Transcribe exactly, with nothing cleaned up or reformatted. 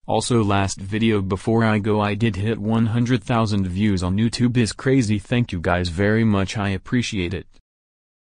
Also, last video before I go I did hit one hundred thousand views on YouTube. Is crazy. Thank you guys very much, I appreciate it.